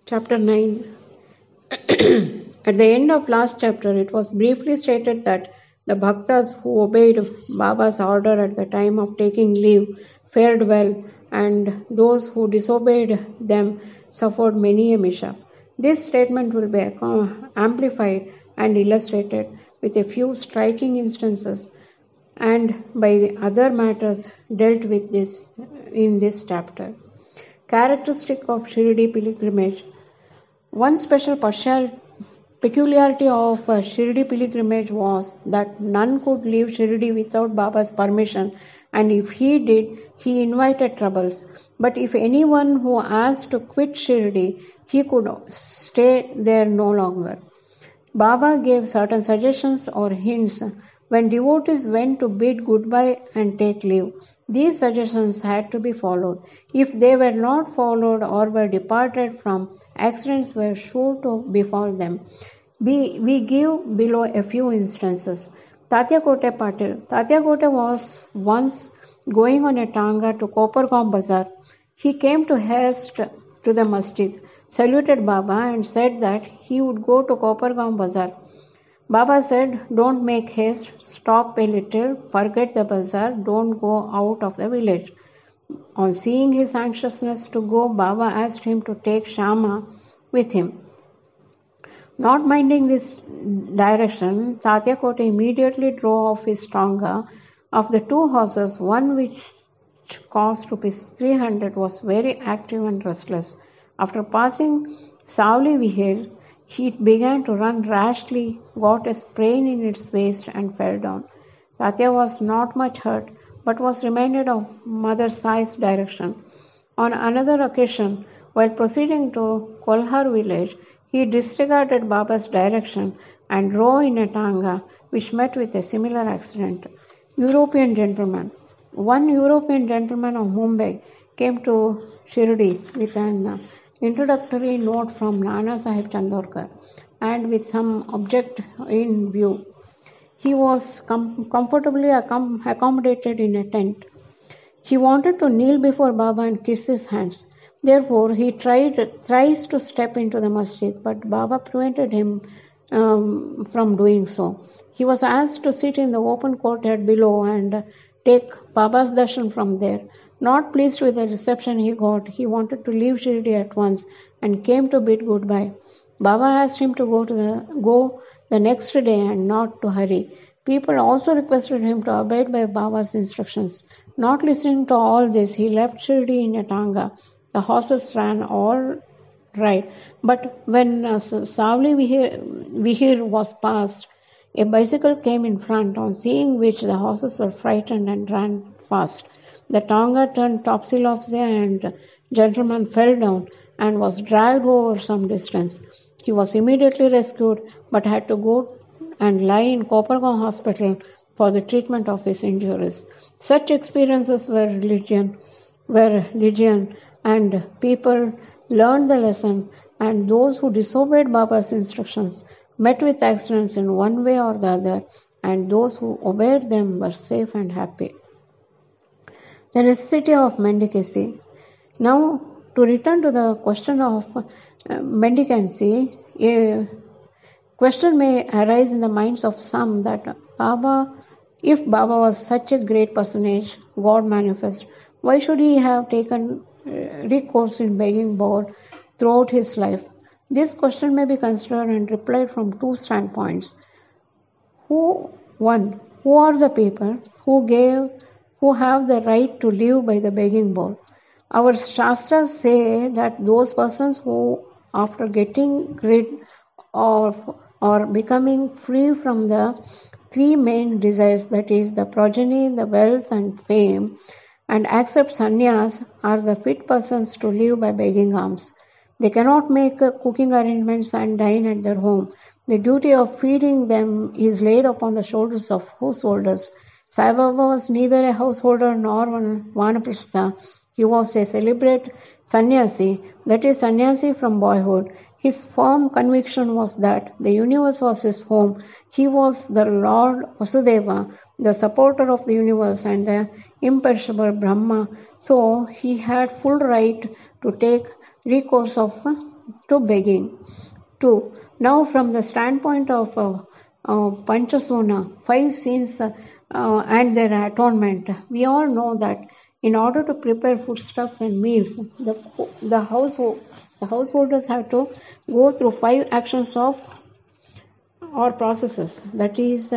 Chapter 9. At the end of last chapter, it was briefly stated that the bhaktas who obeyed Baba's order at the time of taking leave fared well, and those who disobeyed them suffered many a mishap. This statement will be amplified and illustrated with a few striking instances and by the other matters dealt with this in this chapter. Characteristic of Shirdi pilgrimage. One special peculiarity of Shirdi pilgrimage was that none could leave Shirdi without Baba's permission, and if he did, he invited troubles. But if anyone who asked to quit Shirdi, he could stay there no longer. Baba gave certain suggestions or hints when devotees went to bid goodbye and take leave. These suggestions had to be followed. If they were not followed or were departed from, accidents were sure to befall them. We give below a few instances. Tatyakote Patil. Tatyakote was once going on a tanga to Kopargaon Bazaar. He came to haste to the masjid, saluted Baba and said that he would go to Kopargaon Bazaar. Baba said, "Don't make haste, stop a little, forget the bazaar, don't go out of the village." On seeing his anxiousness to go, Baba asked him to take Shama with him. Not minding this direction, Tatyakote immediately drove off his tanga. Of the two horses, one which cost ₹300 was very active and restless. After passing Savli Vihir, he began to run rashly, got a sprain in its waist and fell down. Tatya was not much hurt, but was reminded of Mother Sai's direction. On another occasion, while proceeding to Kolhar village, he disregarded Baba's direction and drove in a tanga, which met with a similar accident. European gentleman. One European gentleman of Mumbai came to Shirdi with an introductory note from Nana Sahib Chandorkar and with some object in view. He was comfortably accommodated in a tent. He wanted to kneel before Baba and kiss his hands. Therefore, he tries to step into the masjid, but Baba prevented him from doing so. He was asked to sit in the open courtyard below and take Baba's darshan from there. Not pleased with the reception he got, he wanted to leave Shirdi at once and came to bid goodbye. Baba asked him to go the next day and not to hurry. People also requested him to abide by Baba's instructions. Not listening to all this, he left Shirdi in a tanga. The horses ran all right, but when Savli Vihir was passed, a bicycle came in front, on seeing which the horses were frightened and ran fast. The tanga turned topsy-turvy and gentleman fell down and was dragged over some distance. He was immediately rescued but had to go and lie in Kopargaon hospital for the treatment of his injuries. Such experiences were legion, and people learned the lesson, and those who disobeyed Baba's instructions met with accidents in one way or the other, and those who obeyed them were safe and happy. The necessity of mendicancy. Now, to return to the question of mendicancy, a question may arise in the minds of some that if Baba was such a great personage, God manifest, why should he have taken recourse in begging board throughout his life? This question may be considered and replied from two standpoints. Who are the people who have the right to live by the begging bowl? Our Shastras say that those persons who, after getting rid of or becoming free from the three main desires, that is, the progeny, the wealth, and fame, and accept sannyas, are the fit persons to live by begging alms. They cannot make cooking arrangements and dine at their home. The duty of feeding them is laid upon the shoulders of householders. Sai Baba was neither a householder nor one vanaprastha. He was a celebrated sannyasi, that is, sannyasi from boyhood. His firm conviction was that the universe was his home. He was the Lord Vasudeva, the supporter of the universe and the imperishable Brahma. So he had full right to take recourse of to begging. 2. Now, from the standpoint of Panchasona, 5 sins and their atonement, we all know that in order to prepare foodstuffs and meals, the householders have to go through 5 actions of or processes. That is,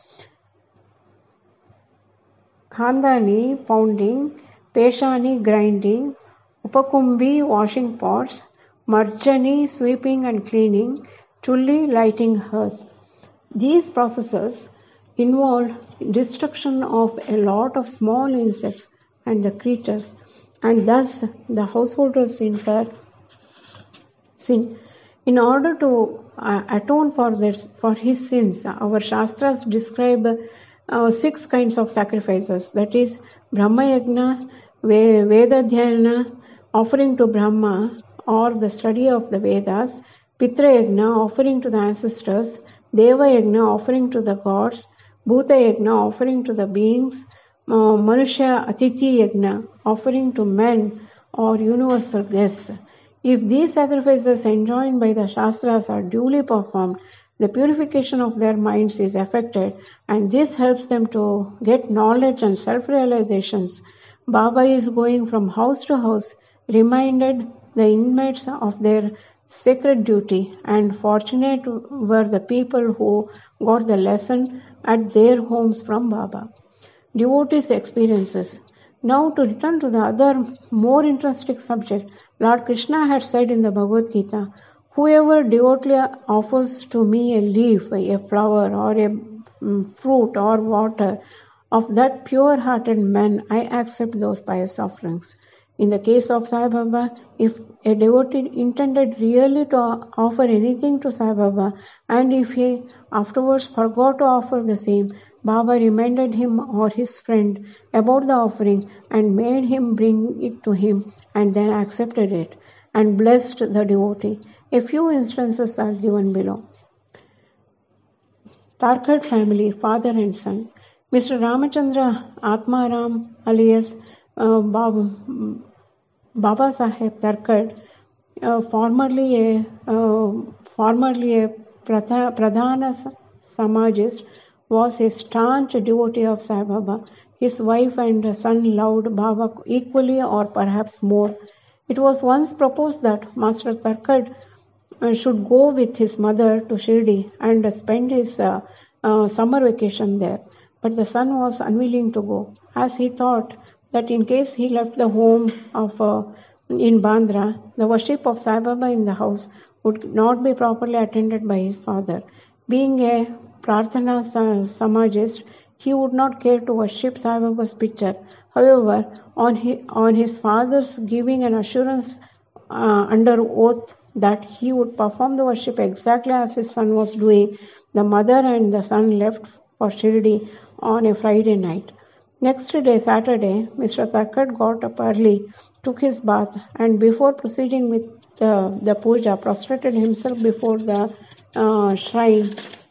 Khandani pounding, Peshani grinding, Upakumbi washing pots, Marjani sweeping and cleaning, Chulli lighting hearths. These processes involve destruction of a lot of small insects and the creatures, and thus the householders incur sin. In order to atone for his sins, our Shastras describe 6 kinds of sacrifices. That is, Brahma Yajna, Veda Dhyana, offering to Brahma or the study of the Vedas, Pitra Yajna, offering to the ancestors, Deva Yajna, offering to the gods, Bhuta Yajna, offering to the beings, Manusha Atithi Yajna, offering to men or universal guests. If these sacrifices enjoined by the Shastras are duly performed, the purification of their minds is effected, and this helps them to get knowledge and self-realizations. Baba is going from house to house, reminded the inmates of their sacred duty, and fortunate were the people who got the lesson at their homes from Baba. Devotees' experiences. Now to return to the other more interesting subject, Lord Krishna had said in the Bhagavad Gita, "Whoever devoutly offers to me a leaf, a flower, or a fruit or water, of that pure-hearted man, I accept those pious offerings." In the case of Sai Baba, if a devotee intended really to offer anything to Sai Baba, and if he afterwards forgot to offer the same, Baba reminded him or his friend about the offering and made him bring it to him, and then accepted it and blessed the devotee. A few instances are given below. Tarkad family, father and son. Mr. Ramachandra Atmaram alias Baba Saheb Tarkad, formerly a Pradhana Samajist, was a staunch devotee of Sai Baba. His wife and son loved Baba equally or perhaps more. It was once proposed that Master Tarkad should go with his mother to Shirdi and spend his summer vacation there. But the son was unwilling to go, as he thought that in case he left the home in Bandra, the worship of Sai Baba in the house would not be properly attended by his father. Being a Prarthana Samajist, he would not care to worship Sai Baba's picture. However, on his father's giving an assurance under oath that he would perform the worship exactly as his son was doing, the mother and the son left for Shirdi on a Friday night. Next day, Saturday, Mr. Tarkad got up early, took his bath, and before proceeding with the puja, prostrated himself before the shrine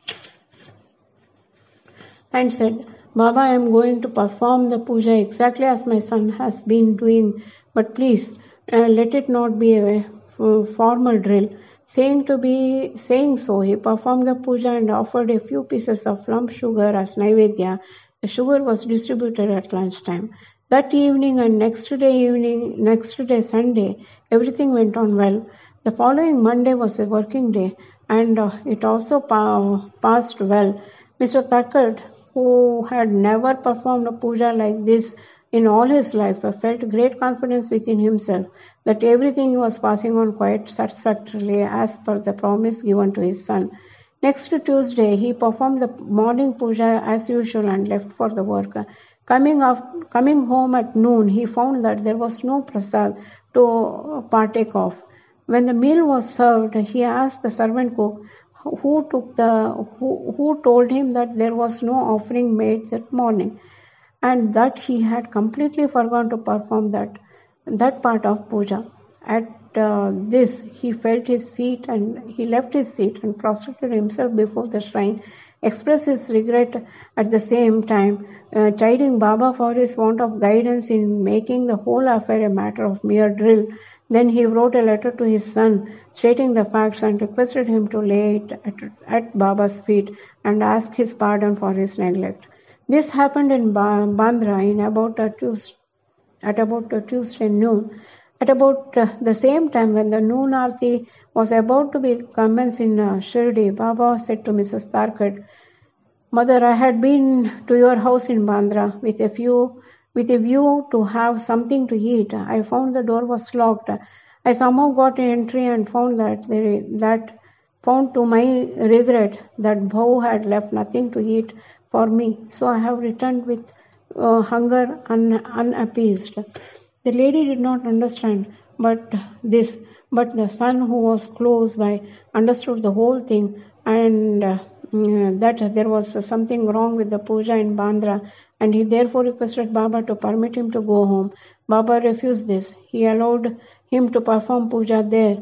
and said, "Baba, I am going to perform the puja exactly as my son has been doing, but please let it not be a formal drill." Saying so, he performed the puja and offered a few pieces of lump sugar as Naivedya. The sugar was distributed at lunchtime. That evening and next day Sunday, everything went on well. The following Monday was a working day, and it also passed well. Mr. Tarkad, who had never performed a puja like this in all his life, felt great confidence within himself that everything was passing on quite satisfactorily as per the promise given to his son. Next Tuesday, he performed the morning puja as usual and left for the work. Coming home at noon, he found that there was no prasad to partake of. When the meal was served, he asked the servant cook who told him that there was no offering made that morning, and that he had completely forgotten to perform that part of puja. At this, he left his seat and prostrated himself before the shrine, expressed his regret at the same time, chiding Baba for his want of guidance in making the whole affair a matter of mere drill. Then he wrote a letter to his son stating the facts and requested him to lay it at Baba's feet and ask his pardon for his neglect. This happened in Bandra at about Tuesday noon. At about the same time when the noon Aarti was about to be commenced in Shirdi, Baba said to Mrs. Tarkad, "Mother, I had been to your house in Bandra with a view to have something to eat. I found the door was locked. I somehow got an entry and found found to my regret that Bhau had left nothing to eat for me. So I have returned with hunger unappeased." The lady did not understand but the son who was close by understood the whole thing and that there was something wrong with the puja in Bandra, and he therefore requested Baba to permit him to go home. Baba refused this. He allowed him to perform puja there.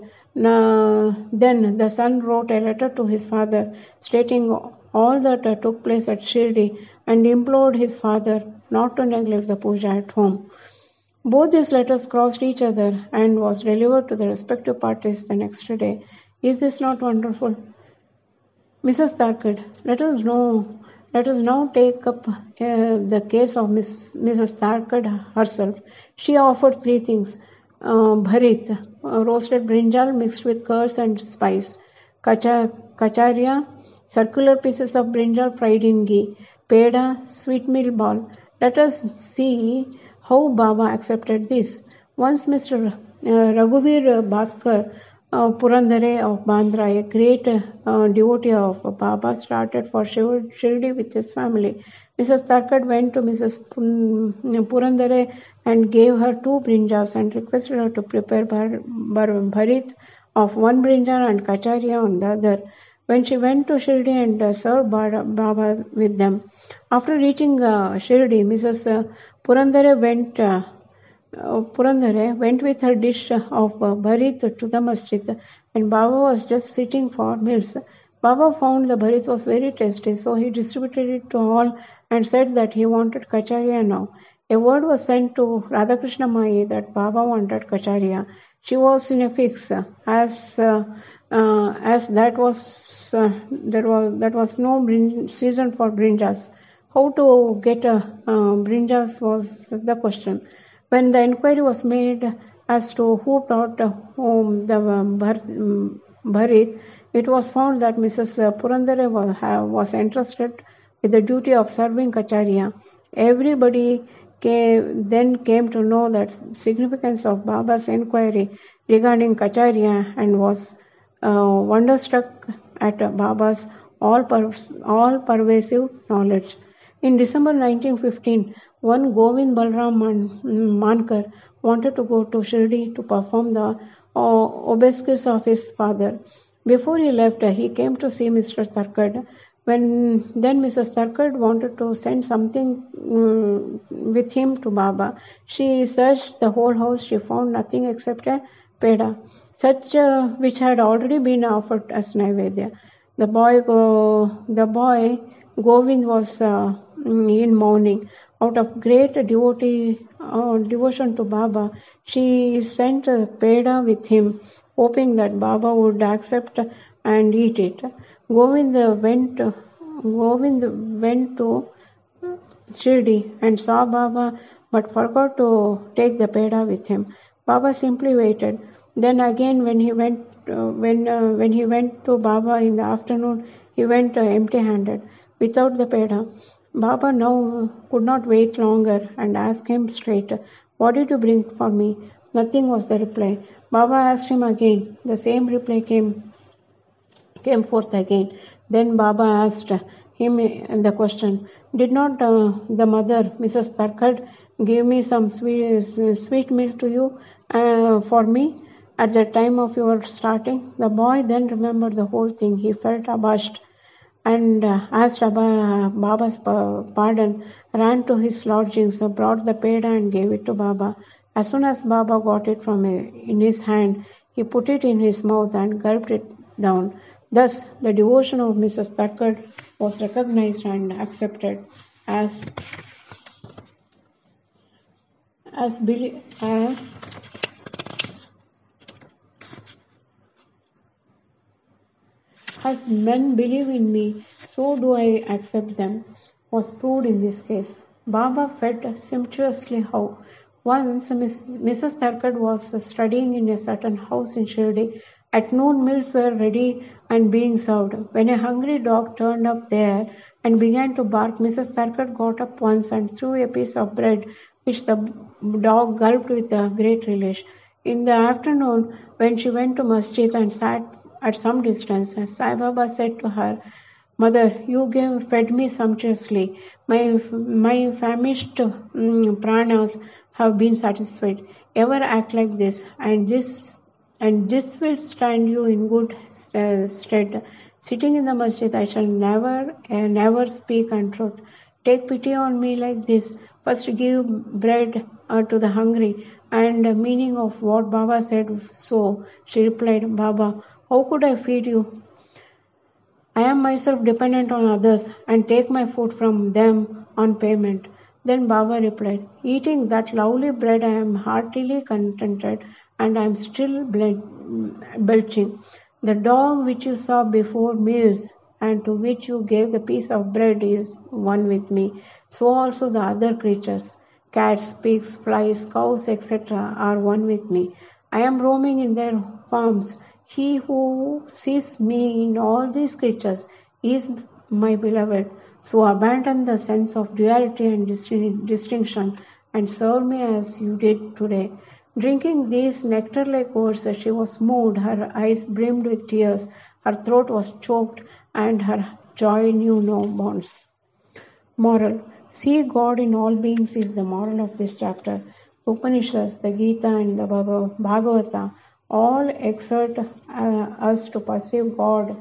Then the son wrote a letter to his father stating all that took place at Shirdi and implored his father not to neglect the puja at home. Both these letters crossed each other and was delivered to the respective parties the next day. Is this not wonderful? Mrs. Tarkad, let us now take up the case of Mrs. Tarkad herself. She offered three things: bharit, roasted brinjal mixed with curds and spice; kacharia, circular pieces of brinjal fried in ghee; peda, sweet meal ball. Let us see how Baba accepted this. Once Mr. Raghuveer Bhaskar Purandare of Bandra, a great devotee of Baba, started for Shirdi with his family. Mrs. Tarkad went to Mrs. Purandare and gave her 2 brinjals and requested her to prepare bharit of one brinjal and kacharia on the other. When she went to Shirdi and served Baba with them. After reaching Shirdi, Mrs. Purandare went with her dish of bharit to the masjid, and Baba was just sitting for meals. Baba found the bharit was very tasty, so he distributed it to all and said that he wanted kacharia now. A word was sent to Radhakrishna Mai that Baba wanted kacharia. She was in a fix, as that was no season for brinjals. How to get brinjals was the question. When the inquiry was made as to who brought home the bharit, it was found that Mrs. Purandare was entrusted with the duty of serving kacharia. Everybody then came to know the significance of Baba's inquiry regarding kacharia and was wonderstruck at Baba's all-pervasive knowledge. In December 1915, one Govind Balram Mankar wanted to go to Shirdi to perform the obeisques of his father. Before he left, he came to see Mr. Tarkad. Then Mrs. Tarkad wanted to send something with him to Baba. She searched the whole house. She found nothing except a peda, which had already been offered as Naivedya. The boy Govind was in mourning. Out of great devotion to Baba, she sent a peda with him, hoping that Baba would accept and eat it. Govind went to Shirdi and saw Baba, but forgot to take the peda with him. Baba simply waited. Then again, when he went to Baba in the afternoon, he went empty-handed, without the peda. Baba now could not wait longer and asked him straight, "What did you bring for me?" Nothing was the reply. Baba asked him again. The same reply came forth again. Then Baba asked him the question, "Did not the mother, Mrs. Tarkad, give me some sweet milk to you for me at the time of your starting?" The boy then remembered the whole thing. He felt abashed and asked Baba's pardon, ran to his lodgings, brought the peda and gave it to Baba. As soon as Baba got it in his hand, he put it in his mouth and gulped it down. Thus, the devotion of Mrs. Tarkad was recognized and accepted as As men believe in me, so do I accept them, was proved in this case. Baba fed sumptuously how. Once Mrs. Tharkad was studying in a certain house in Shirdi. At noon meals were ready and being served. When a hungry dog turned up there and began to bark, Mrs. Tharkad got up once and threw a piece of bread which the dog gulped with a great relish. In the afternoon, when she went to masjid and sat at some distance, Sai Baba said to her, "Mother, you fed me sumptuously. My famished pranas have been satisfied. Ever act like this, and this will stand you in good stead. Sitting in the masjid, I shall never speak untruth. Take pity on me like this. First give bread to the hungry." And the meaning of what Baba said, so she replied, "Baba, how could I feed you? I am myself dependent on others and take my food from them on payment." Then Baba replied, "Eating that lovely bread, I am heartily contented, and I am still belching. The dog which you saw before meals and to which you gave the piece of bread is one with me. So also the other creatures, cats, pigs, flies, cows, etc., are one with me. I am roaming in their farms. He who sees me in all these creatures is my beloved. So abandon the sense of duality and distinction and serve me as you did today." Drinking these nectar-like words, she was moved, her eyes brimmed with tears, her throat was choked, and her joy knew no bounds. Moral: see God in all beings is the moral of this chapter. Upanishads, the Gita, and the Bhagavata all exhort us to perceive God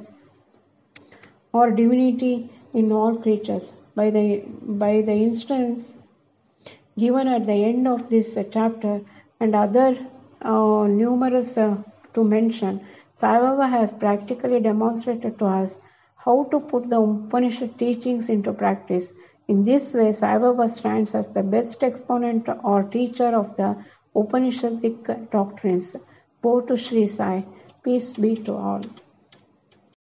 or divinity in all creatures. By the instance given at the end of this chapter and other numerous to mention, Sai Baba has practically demonstrated to us how to put the Upanishad teachings into practice. In this way, Sai Baba stands as the best exponent or teacher of the Upanishadic doctrines. Bo to Sri Sai. Peace be to all.